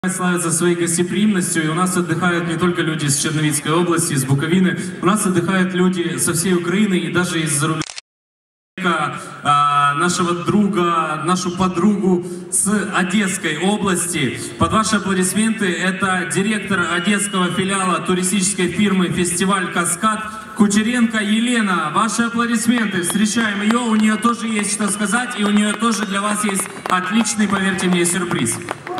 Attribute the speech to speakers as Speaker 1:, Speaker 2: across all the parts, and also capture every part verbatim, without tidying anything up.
Speaker 1: Славятся своей гостеприимностью, и у нас отдыхают не только люди из Черновицкой области, из Буковины, у нас отдыхают люди со всей Украины и даже из-за рубежа. Нашего друга, нашу подругу с Одесской области. Под ваши аплодисменты это директор одесского филиала туристической фирмы «Фестиваль Каскад» Кучеренко Елена. Ваши аплодисменты. Встречаем ее. У нее тоже есть что сказать, и у нее тоже для вас есть отличный, поверьте мне, сюрприз.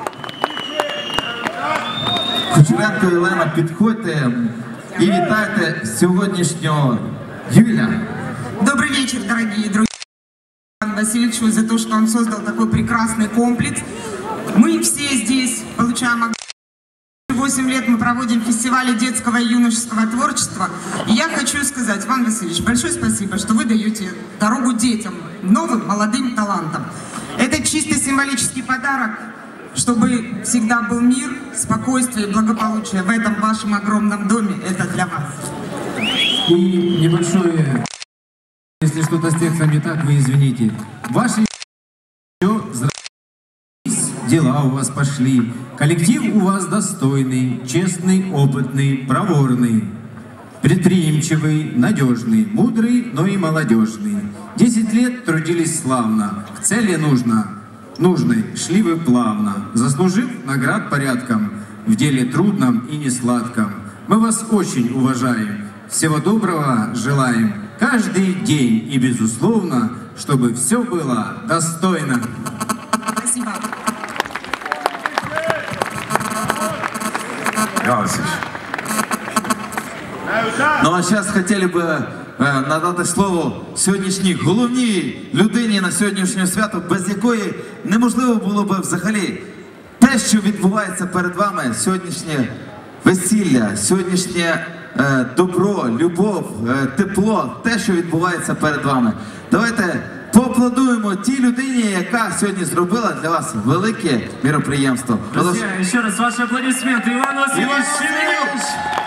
Speaker 2: Кучеренко Елена, підходьте і вітайте сьогоднішнього Юля.
Speaker 3: Добрый вечер, дорогие друзья. Васильевичу за то, что он создал такой прекрасный комплекс. Мы все здесь получаем восемь лет мы проводим фестивали детского и юношеского творчества. И я хочу сказать, Иван Васильевич, большое спасибо, что вы даете дорогу детям, новым молодым талантам. Это чисто символический подарок, чтобы всегда был мир, спокойствие и благополучие в этом вашем огромном доме. Это для вас.
Speaker 4: И небольшое, если что-то с текстом не так, вы извините. Ваши дела у вас пошли. Коллектив у вас достойный, честный, опытный, проворный, предприимчивый, надежный, мудрый, но и молодежный. Десять лет трудились славно, к цели нужно, нужной шли вы плавно, заслужив наград порядком, в деле трудном и несладком. Мы вас очень уважаем, всего доброго желаем, каждый день и, безусловно, чтобы все было достойно.
Speaker 3: Спасибо.
Speaker 2: Ну а зараз хотіли б е, надати слово сьогоднішній головній людині на сьогоднішнє свято, без якої неможливо було б взагалі те, що відбувається перед вами, сьогоднішнє весілля, сьогоднішнє е, добро, любов, е, тепло, те, що відбувається перед вами. Давайте поаплодуємо тій людині, яка сьогодні зробила для вас велике міроприємство.
Speaker 1: Друзья, еще раз ваши аплодисменты. Иван Васильевич Семенюк.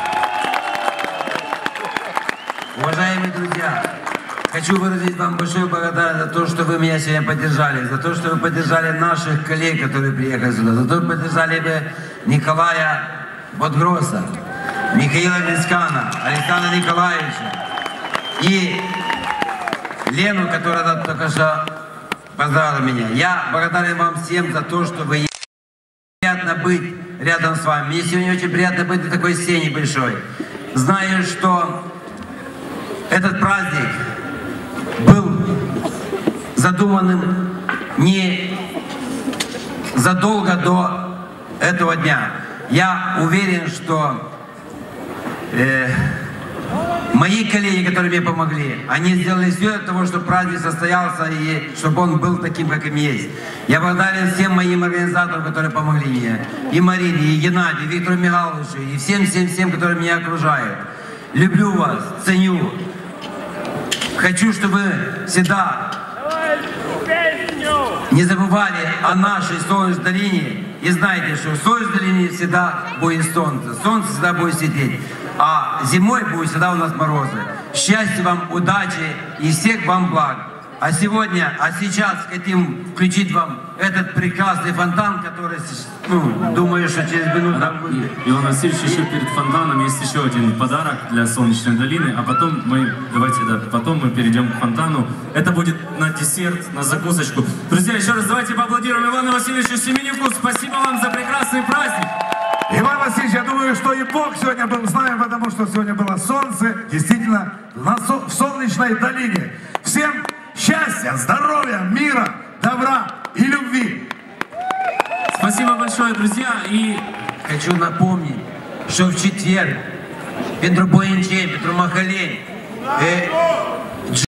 Speaker 5: Уважаемые друзья, хочу выразить вам большую благодарность за то, что вы меня сегодня поддержали, за то, что вы поддержали наших коллег, которые приехали сюда, за то, что поддержали бы Николая Бодгроса, Михаила Лискана, Александра Николаевича и Лену, которая только что поздравила меня. Я благодарен вам всем за то, что вы приятно быть рядом с вами. Мне сегодня очень приятно быть на такой сцене большой. Знаю, что этот праздник был задуманным не задолго до этого дня. Я уверен, что э, мои коллеги, которые мне помогли, они сделали все для того, чтобы праздник состоялся и чтобы он был таким, как им есть. Я благодарен всем моим организаторам, которые помогли мне. И Марине, и Геннадию, и Виктору Михайловичу, и всем-всем-всем, которые меня окружают. Люблю вас, ценю. Хочу, чтобы вы всегда не забывали о нашей Солнечной долине. И знайте, что в Солнечной долине всегда будет солнце. Солнце всегда будет сидеть. А зимой будет всегда у нас морозы. Счастья вам, удачи и всех вам благ. А сегодня, а сейчас хотим включить вам этот прекрасный фонтан, который, ну, думаю, что через минуту...
Speaker 1: Да, будет. Иван Васильевич, еще перед фонтаном есть еще один подарок для Солнечной долины, а потом мы, давайте, да, потом мы перейдем к фонтану. Это будет на десерт, на закусочку. Друзья, еще раз давайте поаплодируем Ивану Васильевичу Семенюку. Спасибо вам за прекрасный праздник.
Speaker 6: Иван Васильевич, я думаю, что и Бог сегодня был с нами, потому что сегодня было солнце, действительно, на со в Солнечной долине. Всем счастья, здоровья, мира, добра и любви.
Speaker 1: Спасибо большое, друзья. И
Speaker 5: хочу напомнить, что в четверг Петру Боинче, Петру Махалей, э,